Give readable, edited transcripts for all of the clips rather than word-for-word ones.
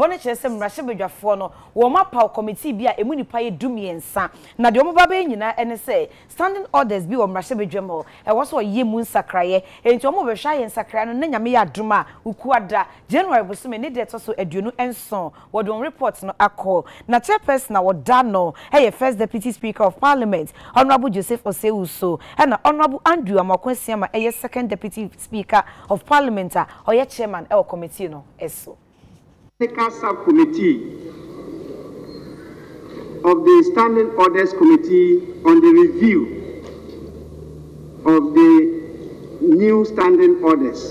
Bone chesem rashe bedwafo no wo mapa committee bi a emu nipa ye dumiensa na de omoba be nyina ene se standing orders bi wo rashe bedwamo e wo so ye mu nsakraye enti omo be hwa ye nsakraye no na nyame ya aduma ukuada January bosume ne de to so aduonu enson wo don report no akọ na chairperson na wo da no e first deputy speaker of parliament honorable Joseph Osewuso and honorable Andrew Amakwesiama e second deputy speaker of parliament or ye chairman e committee no eso Technical Subcommittee of the Standing Orders Committee on the review of the new standing orders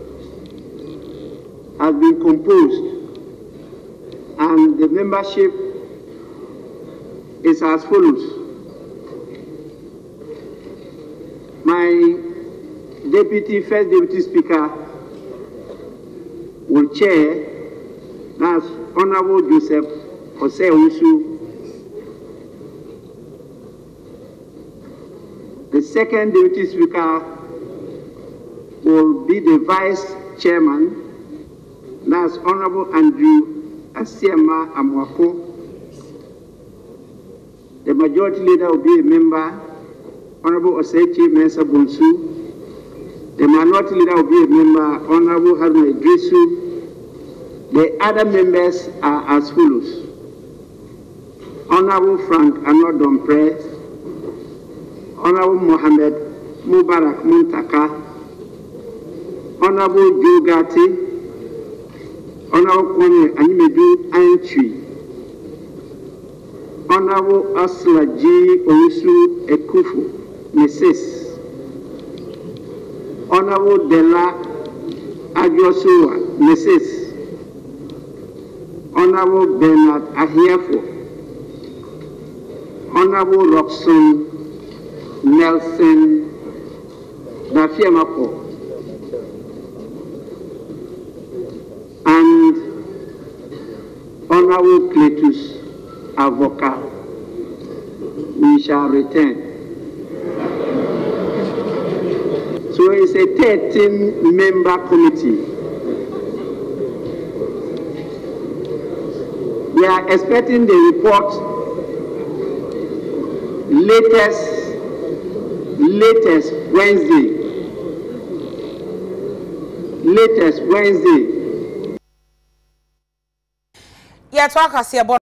has been composed, and the membership is as follows. My first deputy speaker will chair. That's Honorable Joseph Osewusu. The second deputy speaker will be the vice chairman. That's Honorable Andrew Asiema Amwako. The majority leader will be a member, Honorable Osechi Mensah Bonsu. The minority leader will be a member, Honorable Haruna Idrisu. The other members are as follows. Honorable Frank Anodompré, Honorable Mohammed Mubarak Muntaka, Honorable Joe Gatti, Honorable Kwame Animedu Antwi, Honorable Asla G. Owusu Ekufu, Mrs. Honorable Dela Adwosuwa, Mrs. Honorable Bernard Ahiafo, Honorable Roxon Nelson Dafiamapo, and Honorable Cletus Avoka. We shall return. So it's a 13-member committee. We are expecting the report latest Wednesday. Yeah, talk us here about